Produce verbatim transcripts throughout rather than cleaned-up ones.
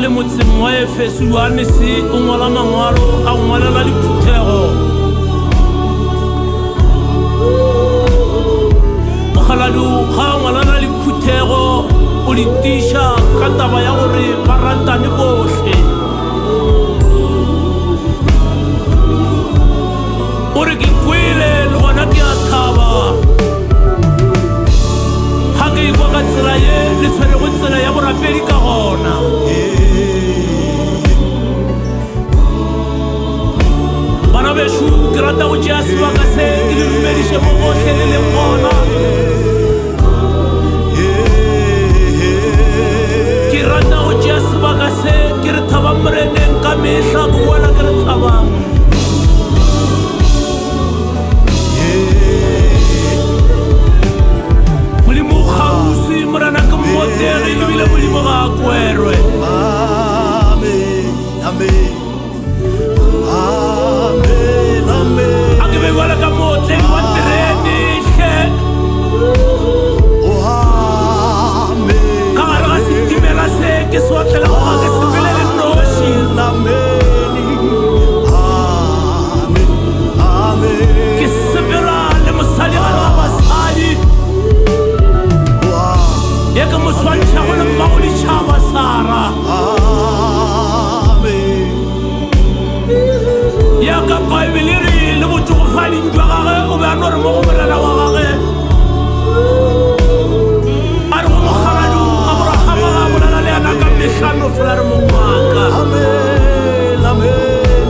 le motseng wa Efeso Yohanese o ngola mangwalo a ngwalela Diphuthego. Mokgaladu ga ngwalela Diphuthego o le tiša ka taba ya gore ba ratane bohle. O re ke kwele le gona ke a thaba ga ke ikwa ka tsela ye le tshwerego tsela ya borapedi ka gona. Bana bešo ke rata go tšea sebaka se ke le dumediše mo gohle le leng gona. Ke rata go tšea sebaka se ke re thabang moreneng ka mehla ke boela ke re thabang. Molimo o kgausi morena ke mmotege le bile molimo ga a kwerwe. Amen, amen, amen, amen. A ke be boela ka motleng wa terene hle ka gare ga setimela se ke se otlelago ga ke sepele le noši. Ke sepela le mosadikane wa basadi ye ke moswantšhago le mmago ditšhaba Sara ya ka Baebele re le botšogofading jwa gage o be a no re mo go morena wa gage a re go mokgaladu Abrahama ga bolela le yana ka mehlano fela re mongwaka. amen, amen.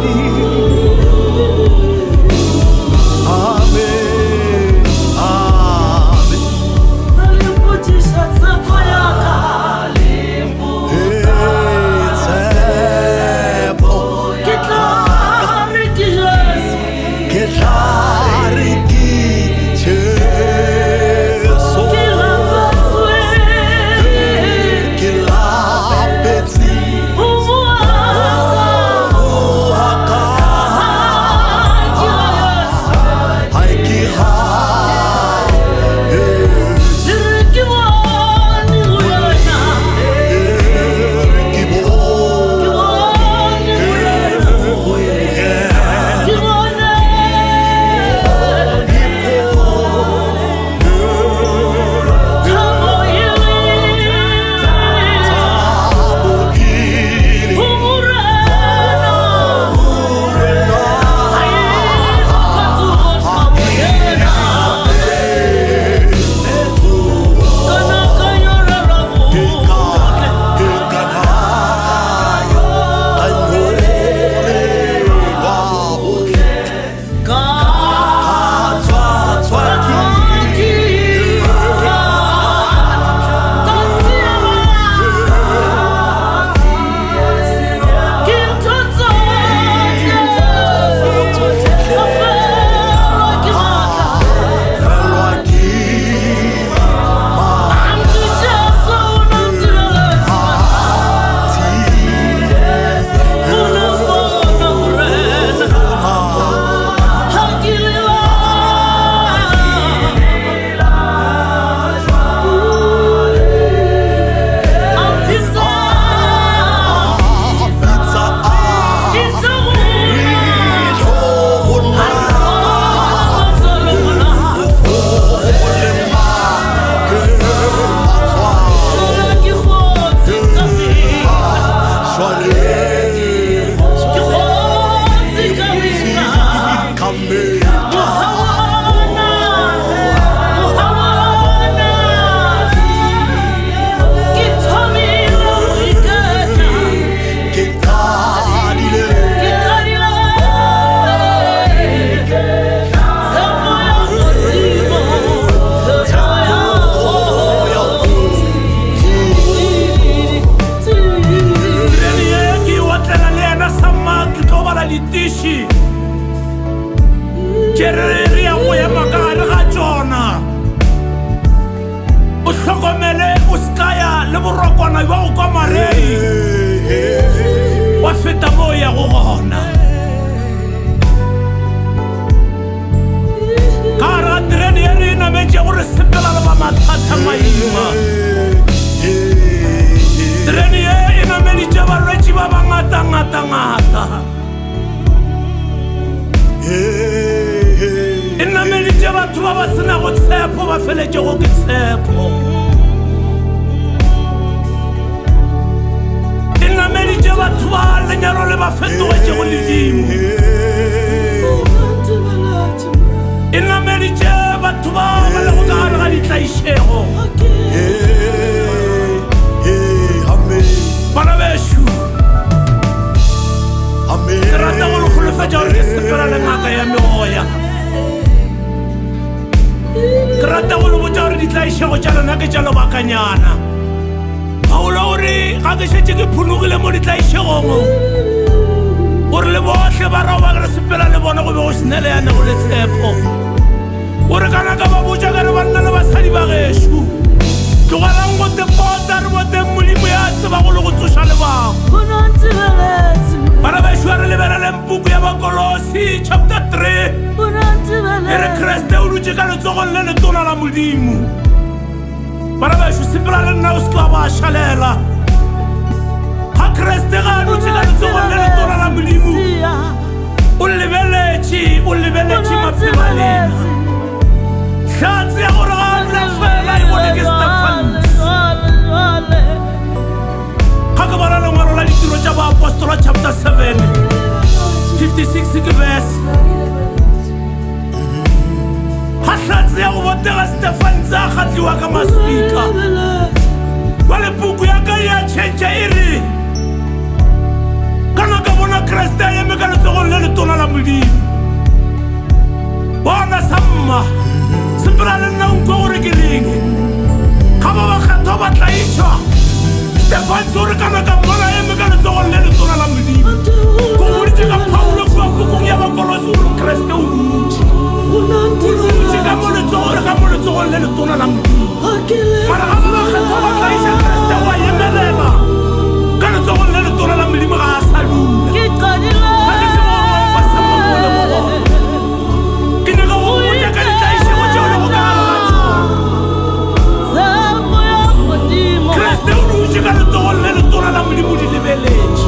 Feta moya go gona ka terene e re nametse gore sepela le ba mathata maima terene e e nameditše ba batho ba ba sena go tshepo ba feletse go ke tshepo e nameditse batho ba lenyalo le ba fetogetše go ledimo e nameditše batho ba ba le go ka gare ga ditlaišego bana bešo ke rata go le golofetša gore ke sepela le ngaka ya megoya ke rata go le botša gore ditlaišego tša lona ke tša lobakanyana gaola gore ga ke šetse ke phunogile mo ditlaišegong gore le botlhe ba rao ba ke re sepela le bona go be go seneleyane go le tshepo gore kana ka ba botša ka re banna le basadi ba gešo tlogelang go tepota re boteng molimo ya tseba go le go tsoša le bago bana bešo a re lebeleleng puku ya bakolosi chapter three e re kreste o dutše ka letsogong le letona la modimo bana bešo sepela le nna o se ka ba šalela ga kreste ga a dutše ka letsogong le letona la modimo o lebeletše o lebeletše maphelo a lena hlatse ya gore ga a nna fela e bone ke Stephanus ga ke bona lengwalo la ditiro tša baapostola chapter seven fifty-six ke verse ga hlatse ya go botega Stephanus a kgatliwa ka maswika ba le puku ya ka ya tšhentša e re kana ka bona kreste a eme ka letsogong le letona la modimo bona samma sepela le nna unko gore ke leng ga ba ba kgetho ba tlaišwa Stephanus o re kana ka bona eme ka letsogong le letona la modimo ko boditše ka phaulo kua pukung ya bakolosi gore kreste o dutše o dutše ka mo letsogong le letona la modimo mara ga ba ba kgetho ba tlaiša kreste wa emelela ka letsogong le letona la modimo ga a sa dula ke tseba gore ba sa mogole mo gona ke nyaka go botša ka ditlaišego tšeo le go ka kreste o dutše ka letsogong le letona la modimo di lebeletše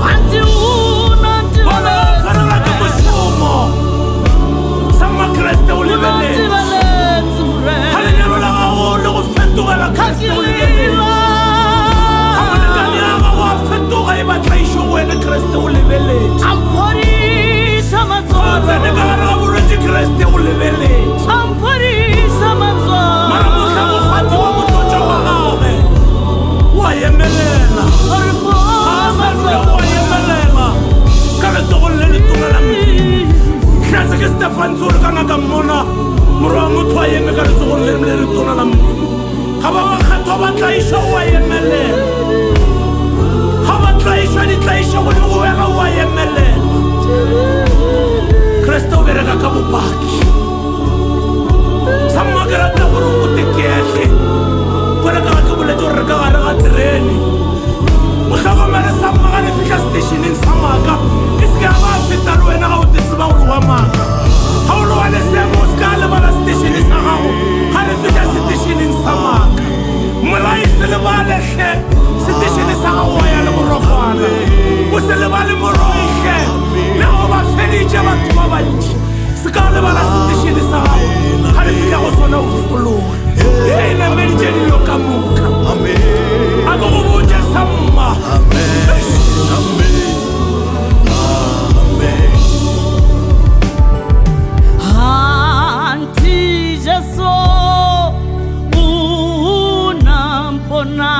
bona o tshwanela ke mošomo sama kreste o lebeletše ga lenyalo la gago le go fetogela kreste o lebeletše ga molekane ya gago a fetoga e batlaišo go ene kreste o lebeletše o tsene ka gare ga bolwetse kreste o lebeletše mara motlha mokgati wa motlotša wa gage wa emelela wa emelela ka letsogong le letona la modimo hlatse ke Stephanus o re kana ka mmona morwa wa motho a eme ka letsogong le letona la modimo ga ba bakgethwa ba tlaišwa wa emelela ga ba tlaišwa ditlaiša go le go wega wa emelela kreste o bereka ka bopaki sa mma ke rata gore o teketle kole ka ga ke boletse gore re ka gare ga terene motlhokomele sa mma ga le fitlha stationeng sa maaka ke se ke a ba feta le wena ga o teseba go loga maaka ga o loga lesemo o se ka lebala stationeng sa gago ga le fitlha stationeng sa maaka molaise le ba letlhe stationeng sa gago wa ya le borogwana o se le ba le moroitlhe le go ba feditše batho ba bantši se ka lebala stationeng sa gago ga le fitlha go sona o fologa e nameditše dilo ka moka a ko go botše sa mma Anti Jesu unampona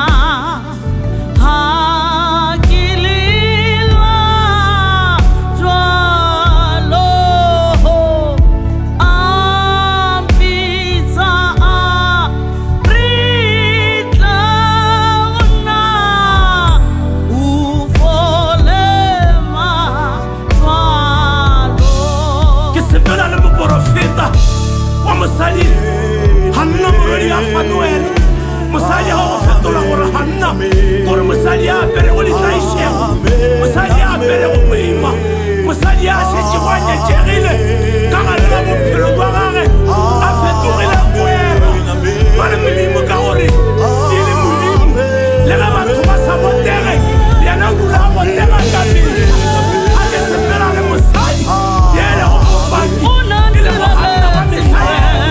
mosadi hanna morwedi ya Fanuele mosadi ga go fetola gore hanna gore mosadi a apere go letlaišego mosadi a apere go boima mosadi a šetše go a nyetšegile ka gare ga bophelo jwa gage a fetogile kwera ba le modimo ka gore e le modimo le ge batho ba sa botege yena kuka a botega ka pele a ke sepela le mosadi ye le go bopaki e le go hanna ba metlhaela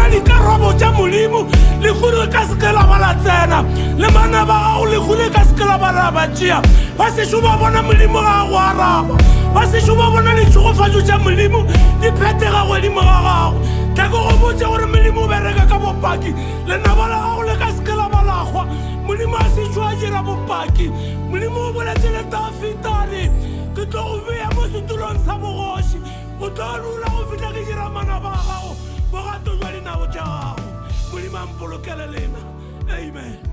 bona dikarabo tša molimo le gure ka seke la ba la tsena le bana ba gago le gure ka seke la ba la ba tšea ba sešo ba bona molimo ga go araba ba sešo ba bona ditšhogofatšo tša molimo di phetega godimo ga gago tlako go botse gore molimo o bereka ka bopaki lenaba la gago le ka seke la ba la gwa molimo a sešo a dira bopaki molimo o boletse le Dafitane ke tlo go beya mo setulong sa bogoši o tlo lula go fihla ke dira manaba a gago bogato jwa dinao tša gago molimo a mpolokele lena amen.